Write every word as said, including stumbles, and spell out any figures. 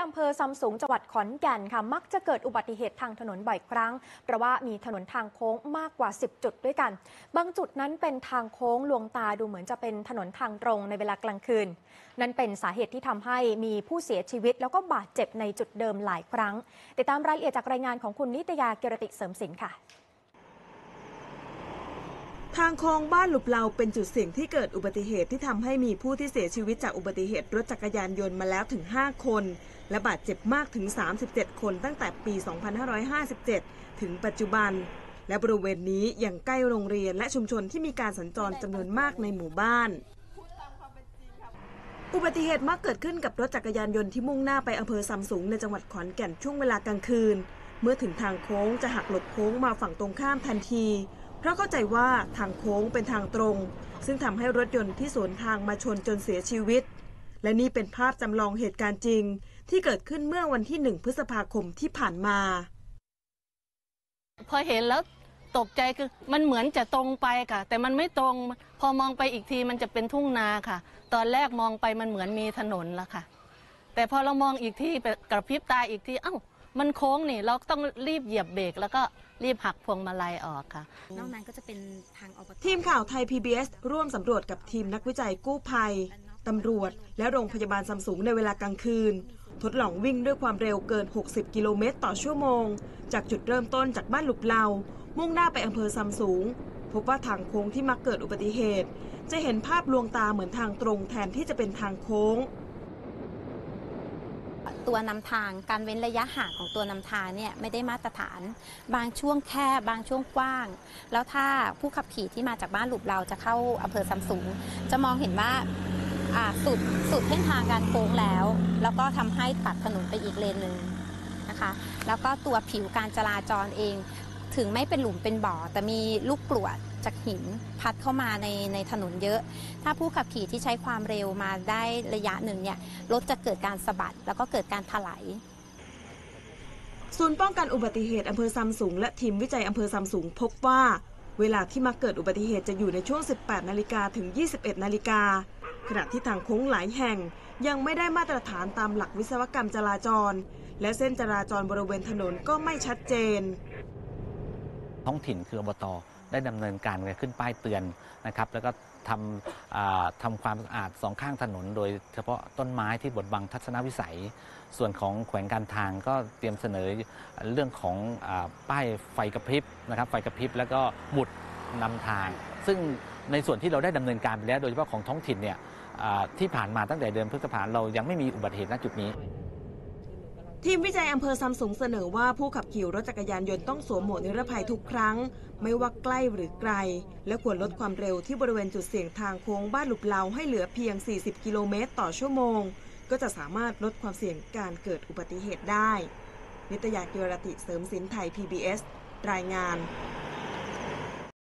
อำเภอซำสูงจังหวัดขอนแก่นค่ะมักจะเกิดอุบัติเหตุทางถนนบ่อยครั้งเพราะว่ามีถนนทางโค้งมากกว่าสิบจุดด้วยกันบางจุดนั้นเป็นทางโค้งลวงตาดูเหมือนจะเป็นถนนทางตรงในเวลากลางคืนนั่นเป็นสาเหตุที่ทำให้มีผู้เสียชีวิตแล้วก็บาดเจ็บในจุดเดิมหลายครั้งติดตามรายละเอียดจากรายงานของคุณนิตยาเกรติเสริมสินค่ะทางโค้งบ้านหลุบเลาเป็นจุดเสี่ยงที่เกิดอุบัติเหตุที่ทำให้มีผู้ที่เสียชีวิตจากอุบัติเหตุรถจักรยานยนต์มาแล้วถึงห้าคนและบาดเจ็บมากถึงสามสิบเจ็ดคนตั้งแต่ปี สองพันห้าร้อยห้าสิบเจ็ด ถึงปัจจุบันและบริเวณนี้ยังใกล้โรงเรียนและชุมชนที่มีการสัญจรจำนวนมากในหมู่บ้านอุบัติเหตุมักเกิดขึ้นกับรถจักรยานยนต์ที่มุ่งหน้าไปอำเภอซำสูงในจังหวัดขอนแก่นช่วงเวลากลางคืนเมื่อถึงทางโค้งจะหักหลบโค้งมาฝั่งตรงข้ามทันทีเพราะเข้าใจว่าทางโค้งเป็นทางตรงซึ่งทำให้รถยนต์ที่สวนทางมาชนจนเสียชีวิตและนี่เป็นภาพจำลองเหตุการณ์จริงที่เกิดขึ้นเมื่อวันที่หนึ่งพฤษภาคมที่ผ่านมาพอเห็นแล้วตกใจคือมันเหมือนจะตรงไปค่ะแต่มันไม่ตรงพอมองไปอีกทีมันจะเป็นทุ่งนาค่ะตอนแรกมองไปมันเหมือนมีถนนละค่ะแต่พอเรามองอีกทีกระพริบตาอีกทีเอ้ามันโค้งนี่เราต้องรีบเหยียบเบรกแล้วก็รีบหักพวงมาลัยออกค่ะนอกนั้นก็จะเป็นทางอบต. ทีมข่าวไทย พี บี เอส ร่วมสำรวจกับทีมนักวิจัยกู้ภัยตำรวจและโรงพยาบาลซำสูงในเวลากลางคืนทดลองวิ่งด้วยความเร็วเกินหกสิบกิโลเมตรต่อชั่วโมงจากจุดเริ่มต้นจากบ้านหลุบเลามุ่งหน้าไปอำเภอซำสูงพบว่าทางโค้งที่มักเกิดอุบัติเหตุจะเห็นภาพลวงตาเหมือนทางตรงแทนที่จะเป็นทางโค้งตัวนำทางการเว้นระยะห่างของตัวนำทางเนี่ยไม่ได้มาตรฐานบางช่วงแคบบางช่วงกว้างแล้วถ้าผู้ขับขี่ที่มาจากบ้านหลุบเลาจะเข้าอำเภอซำสูงจะมองเห็นว่าสุดสุดเส้นทางการโค้งแล้วแล้วก็ทำให้ตัดถนนไปอีกเลนหนึ่งนะคะแล้วก็ตัวผิวการจราจรเองถึงไม่เป็นหลุมเป็นบ่อแต่มีลูกกรวดจากหินพัดเข้ามาในในถนนเยอะถ้าผู้ขับขี่ที่ใช้ความเร็วมาได้ระยะหนึ่งเนี่ยรถจะเกิดการสะบัดแล้วก็เกิดการถลายศูนย์ป้องกันอุบัติเหตุอำเภอซำสูงและทีมวิจัยอำเภอซำสูงพบว่าเวลาที่มักเกิดอุบัติเหตุจะอยู่ในช่วง สิบแปดนาฬิกาถึง ยี่สิบเอ็ดนาฬิกาขณะที่ทางโค้งหลายแห่งยังไม่ได้มาตรฐานตามหลักวิศวกรรมจราจรและเส้นจราจรบริเวณถนนก็ไม่ชัดเจนท้องถิ่นคืออบต.ได้ดำเนินการขึ้นป้ายเตือนนะครับแล้วก็ทำทำความสะอาดสองข้างถนนโดยเฉพาะต้นไม้ที่บดบังทัศนวิสัยส่วนของแขวงการทางก็เตรียมเสนอเรื่องของป้ายไฟกระพริบนะครับไฟกระพริบแล้วก็หมุดนำทางซึ่งในส่วนที่เราได้ดำเนินการไปแล้วโดยเฉพาะของท้องถิ่นเนี่ยที่ผ่านมาตั้งแต่เดือนพฤษภาคมเรายังไม่มีอุบัติเหตุณจุดนี้ทีมวิจัยอำเภอซำสูงเสนอว่าผู้ขับขี่รถจักรยานยนต์ต้องสวมหมวกนิรภัยทุกครั้งไม่ว่าใกล้หรือไกลและควรลดความเร็วที่บริเวณจุดเสี่ยงทางโค้งบ้านหลุบเลาให้เหลือเพียงสี่สิบกิโลเมตรต่อชั่วโมงก็จะสามารถลดความเสี่ยงการเกิดอุบัติเหตุได้นิตยา เกียรติเสริมสินไทย พี บี เอส รายงาน